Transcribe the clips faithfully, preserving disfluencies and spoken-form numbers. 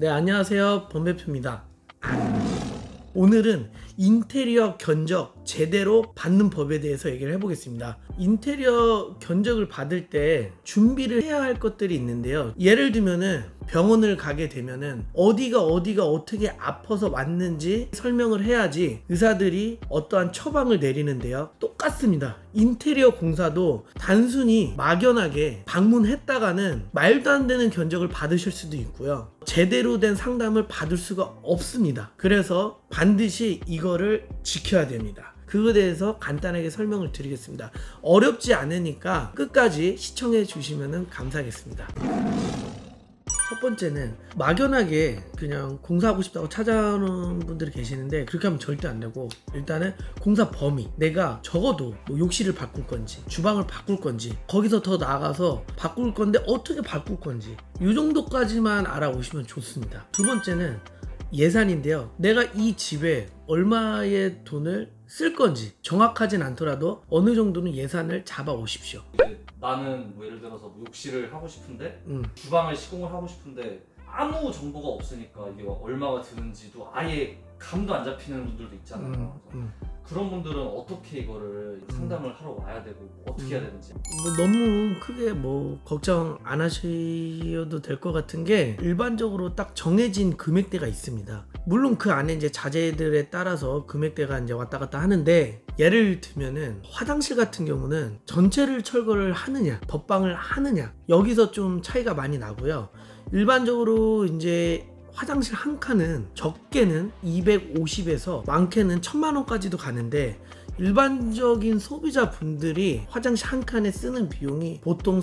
네, 안녕하세요. 범배표입니다. 오늘은 인테리어 견적 제대로 받는 법에 대해서 얘기를 해보겠습니다. 인테리어 견적을 받을 때 준비를 해야 할 것들이 있는데요. 예를 들면은 병원을 가게 되면은 어디가 어디가 어떻게 아파서 왔는지 설명을 해야지 의사들이 어떠한 처방을 내리는데요. 똑같습니다. 인테리어 공사도 단순히 막연하게 방문했다가는 말도 안 되는 견적을 받으실 수도 있고요. 제대로 된 상담을 받을 수가 없습니다. 그래서 반드시 이거를 지켜야 됩니다. 그거에 대해서 간단하게 설명을 드리겠습니다. 어렵지 않으니까 끝까지 시청해 주시면 감사하겠습니다. 첫 번째는 막연하게 그냥 공사하고 싶다고 찾아오는 분들이 계시는데 그렇게 하면 절대 안 되고, 일단은 공사 범위, 내가 적어도 뭐 욕실을 바꿀 건지 주방을 바꿀 건지 거기서 더 나아가서 바꿀 건데 어떻게 바꿀 건지 이 정도까지만 알아오시면 좋습니다. 두 번째는 예산인데요. 내가 이 집에 얼마의 돈을 쓸 건지 정확하진 않더라도 어느 정도는 예산을 잡아 오십시오. 나는 뭐 예를 들어서 뭐 욕실을 하고 싶은데 음. 주방을 시공을 하고 싶은데 아무 정보가 없으니까 이게 얼마가 드는지도 아예 감도 안 잡히는 분들도 있잖아요. 음, 음. 그런 분들은 어떻게 이거를 상담을 하러 와야 되고 어떻게 음. 해야 되는지 뭐 너무 크게 뭐 걱정 안 하셔도 될 것 같은 게, 일반적으로 딱 정해진 금액대가 있습니다. 물론 그 안에 이제 자재들에 따라서 금액대가 이제 왔다 갔다 하는데, 예를 들면은 화장실 같은 경우는 전체를 철거를 하느냐 덧방을 하느냐 여기서 좀 차이가 많이 나고요. 일반적으로 이제 화장실 한 칸은 적게는 이백오십에서 많게는 천만 원까지도 가는데, 일반적인 소비자 분들이 화장실 한 칸에 쓰는 비용이 보통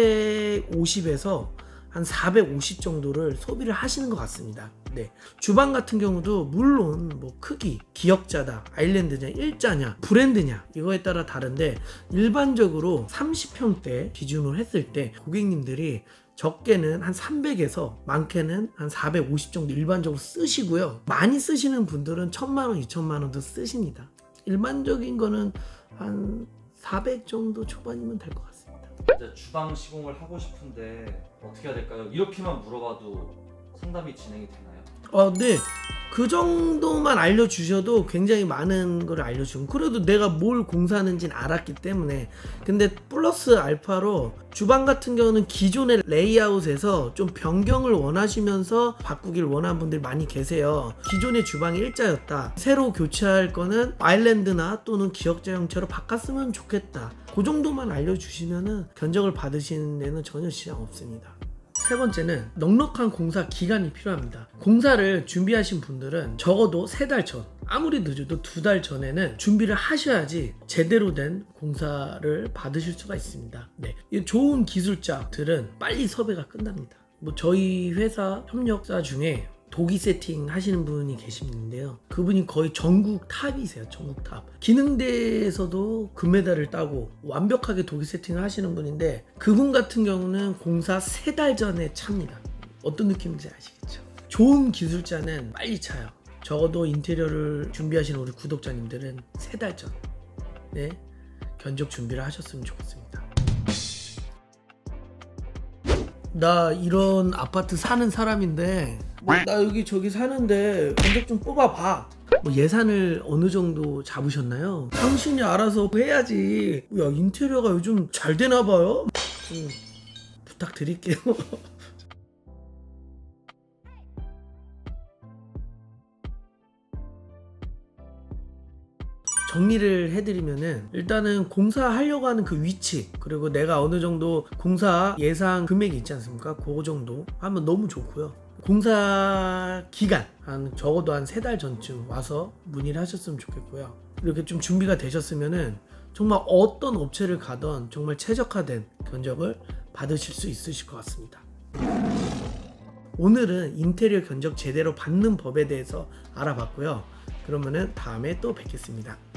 삼백오십에서 한 사백오십 정도를 소비를 하시는 것 같습니다. 네. 주방 같은 경우도 물론 뭐 크기, 기역자다, 아일랜드냐, 일자냐, 브랜드냐 이거에 따라 다른데, 일반적으로 삼십 평대 기준으로 했을 때 고객님들이 적게는 한 삼백에서 많게는 한 사백오십 정도 일반적으로 쓰시고요. 많이 쓰시는 분들은 천만 원, 이천만 원도 쓰십니다. 일반적인 거는 한 사백 정도 초반이면 될 것 같습니다. 이제 주방 시공을 하고 싶은데 어떻게 해야 될까요? 이렇게만 물어봐도 상담이 진행이 되나요? 어, 네. 그 정도만 알려주셔도 굉장히 많은 걸 알려주고, 그래도 내가 뭘 공사하는지는 알았기 때문에. 근데 플러스 알파로 주방 같은 경우는 기존의 레이아웃에서 좀 변경을 원하시면서 바꾸길 원하는 분들이 많이 계세요. 기존의 주방이 일자였다, 새로 교체할 거는 아일랜드나 또는 기역자 형태로 바꿨으면 좋겠다, 그 정도만 알려주시면은 견적을 받으시는 데는 전혀 지장 없습니다. 세 번째는 넉넉한 공사 기간이 필요합니다. 공사를 준비하신 분들은 적어도 세 달 전, 아무리 늦어도 두 달 전에는 준비를 하셔야지 제대로 된 공사를 받으실 수가 있습니다. 네. 이 좋은 기술자들은 빨리 섭외가 끝납니다. 뭐 저희 회사 협력사 중에 도기 세팅 하시는 분이 계시는데요. 그분이 거의 전국 탑이세요. 전국 탑. 기능대에서도 금메달을 따고 완벽하게 도기 세팅을 하시는 분인데, 그분 같은 경우는 공사 세 달 전에 찹니다. 어떤 느낌인지 아시겠죠? 좋은 기술자는 빨리 차요. 적어도 인테리어를 준비하시는 우리 구독자님들은 세 달 전, 네, 견적 준비를 하셨으면 좋겠습니다. 나 이런 아파트 사는 사람인데 뭐 나 여기 저기 사는데 견적 좀 뽑아봐. 뭐 예산을 어느 정도 잡으셨나요? 당신이 알아서 해야지. 야, 인테리어가 요즘 잘 되나 봐요. 좀 부탁드릴게요. 정리를 해드리면은, 일단은 공사하려고 하는 그 위치, 그리고 내가 어느 정도 공사 예상 금액이 있지 않습니까? 그 정도 하면 너무 좋고요. 공사 기간 한 적어도 한 세 달 전쯤 와서 문의를 하셨으면 좋겠고요. 이렇게 좀 준비가 되셨으면은 정말 어떤 업체를 가던 정말 최적화된 견적을 받으실 수 있으실 것 같습니다. 오늘은 인테리어 견적 제대로 받는 법에 대해서 알아봤고요. 그러면은 다음에 또 뵙겠습니다.